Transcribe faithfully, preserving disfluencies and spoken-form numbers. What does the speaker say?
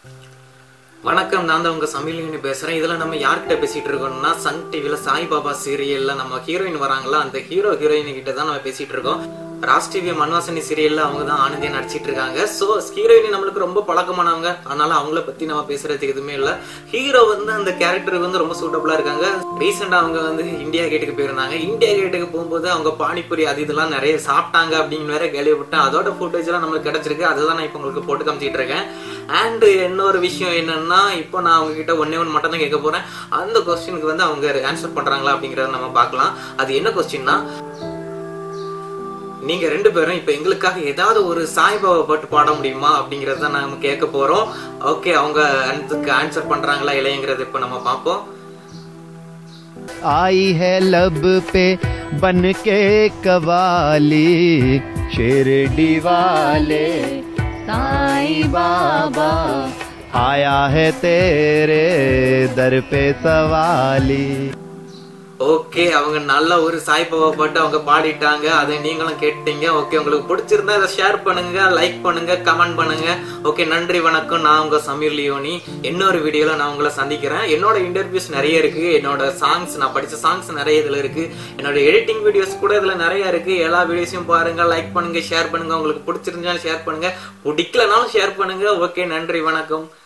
வணக்கம், நான் தான் உங்க சமையல்னு பேசுறேன். இதுல நம்ம யார்கிட்ட பேசிட்டு இருக்கோம்னா, சன் டிவில சாய்பாபா சீரியல்ல நம்ம ஹீரோயின் வராங்களா, அந்த ஹீரோ ஹீரோயின் கிட்ட தான் நம்ம பேசிட்டு இருக்கோம். ராஸ் டிவி மன்வாசனி சீரியல்ல அவங்க தான் ஆனந்தியா நடிச்சிட்டு இருக்காங்க. சோ ஹீரோயின் நம்மளுக்கு ரொம்ப பழக்கமானவங்க, அதனால அவங்கள பத்தி நம்ம பேசுறதுக்கு எதுவுமே இல்ல. ஹீரோ வந்து அந்த கேரக்டருக்கு வந்து ரொம்ப சூட்டபிளா இருக்காங்க. ரீசெண்டா அவங்க வந்து இந்தியா கேட்டுக்கு போயிருந்தாங்க. இந்தியா கேட்டுக்கு போகும்போது அவங்க பானிபூரி அது இதெல்லாம் நிறைய சாப்பிட்டாங்க அப்படின்னு வேற கேள்விப்பட்டேன். அதோட ஃபுட்டேஜ் எல்லாம் நம்மளுக்கு கிடைச்சிருக்கு. அதுதான் நான் இப்ப உங்களுக்கு போட்டு காமிச்சிட்டு இருக்கேன். அண்ட் இன்னொரு விஷயம் என்னன்னா, இப்போ நான் அவங்க கிட்ட ஒன்னே ஒன்று மட்டும் தான் கேட்க போறேன். அந்த கொஸ்டினுக்கு வந்து அவங்க ஆன்சர் பண்றாங்களா அப்படிங்கறத நம்ம பார்க்கலாம். அது என்ன கொஸ்டின்னா, நீங்க ரெண்டு பேரும் இப்ப எங்களுக்காக ஏதாவது ஒரு சாய்பாபா பாட்டு பாட முடியுமா அப்படிங்கறத நாம கேட்க போறோம். ஓகே, அவங்க அதுக்கு ஆன்சர் பண்றாங்களா இல்லையங்கிறது இப்ப நம்ம பார்ப்போம். आई है लब पे बन के कवाली शिरडी वाले साईं बाबा आया है तेरे दर पे सवाली. ஓகே, அவங்க நல்ல ஒரு சாய்பாபா பாட்டு அவங்க பாடிட்டாங்க. அதை நீங்களும் கேட்டீங்க. ஓகே, உங்களுக்கு பிடிச்சிருந்தா இதை ஷேர் பண்ணுங்க, லைக் பண்ணுங்க, கமெண்ட் பண்ணுங்க. ஓகே, நன்றி, வணக்கம். நான் உங்க சமீர் லியோனி. இன்னொரு வீடியோல நான் உங்களை சந்திக்கிறேன். என்னோட இன்டர்வியூஸ் நிறைய இருக்கு. என்னோட சாங்ஸ், நான் படிச்ச சாங்ஸ் நிறைய இதுல இருக்கு. என்னோட எடிட்டிங் வீடியோஸ் கூட இதுல நிறைய இருக்கு. எல்லா வீடியோஸையும் பாருங்க, லைக் பண்ணுங்க, ஷேர் பண்ணுங்க. உங்களுக்கு பிடிச்சிருந்தாலும் ஷேர் பண்ணுங்க, பிடிக்கலனாலும் ஷேர் பண்ணுங்க. ஓகே, நன்றி, வணக்கம்.